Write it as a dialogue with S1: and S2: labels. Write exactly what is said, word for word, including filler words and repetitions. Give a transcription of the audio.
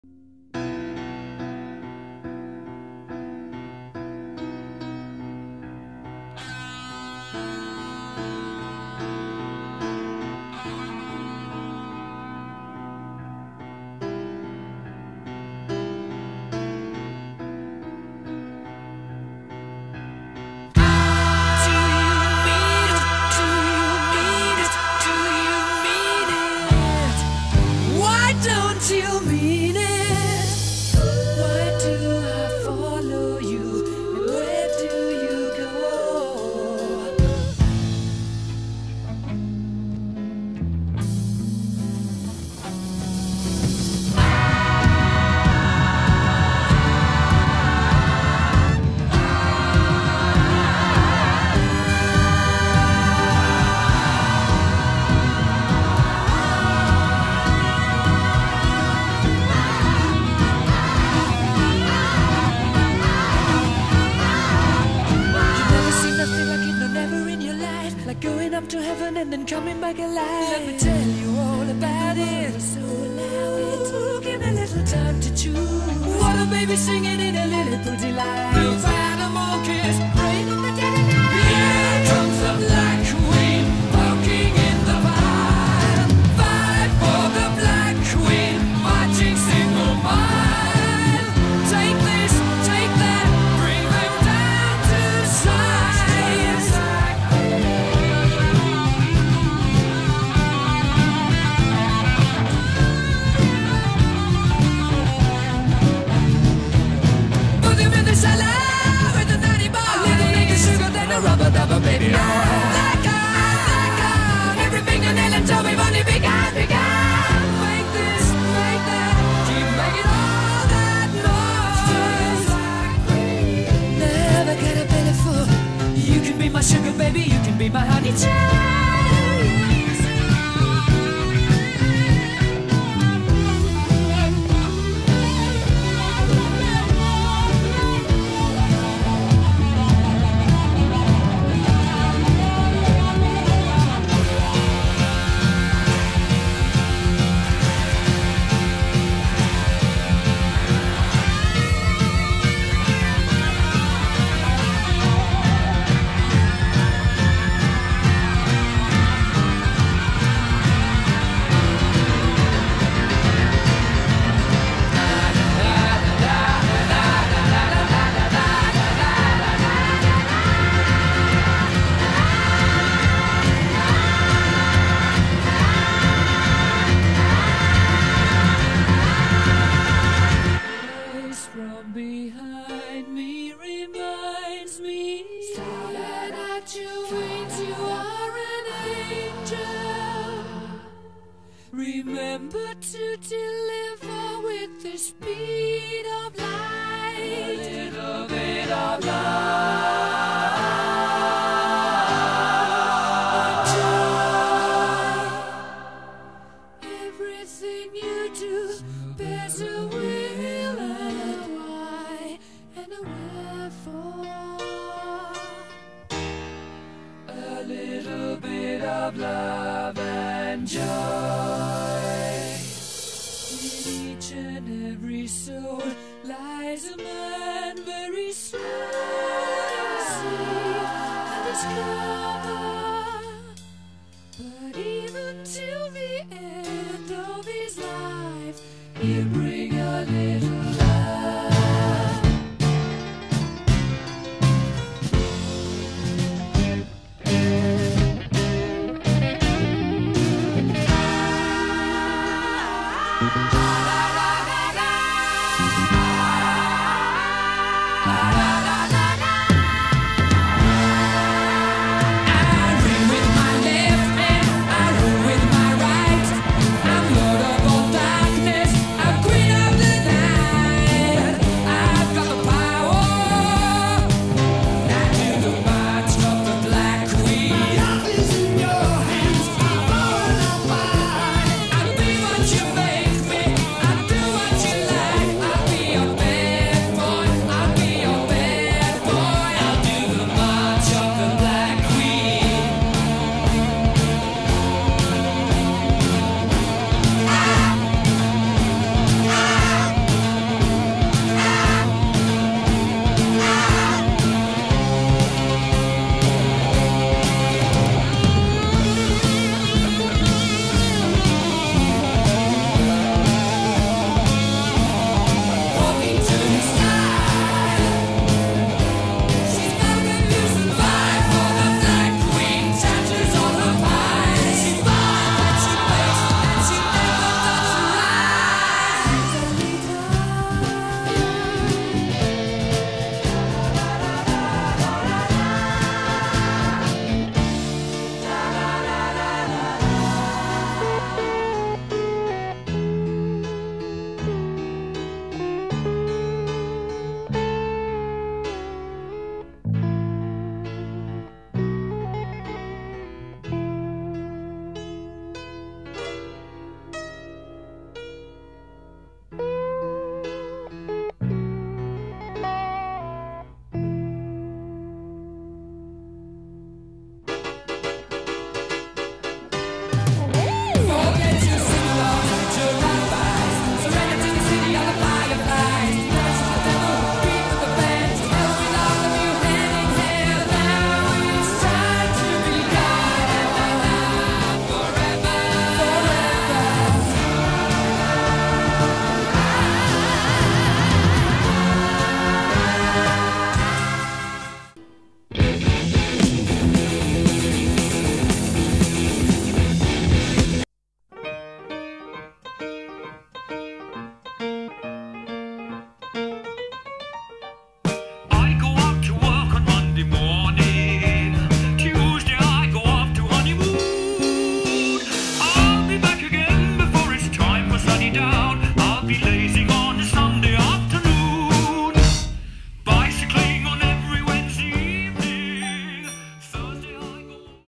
S1: You mean it? Why do I follow you? And where do you go? Going up to heaven and then coming back alive. Let me tell you all about it. So allow it. Ooh, give me a little time to choose. What a baby singing in a Lilliput delight. Blue animal kiss, rain in the dead of night. Here comes the black queen, walking in the fire. Fight for the black queen, marching single file. Take this, take that, bring them down to size. Baby, oh, that guy, that guy, every fingernail and toe, we've only begun, begun. Make this, make that, keep making all that noise. Never get a belly full. You can be my sugar baby, you can be my honey child. Behind me reminds me, starting at your wings, you are an angel. Remember to deliver with the speed of light, a little bit of love and joy. Everything you do bears a will and a why and a wherefore. A little bit of love and joy in each and every soul lies a man very soon, and his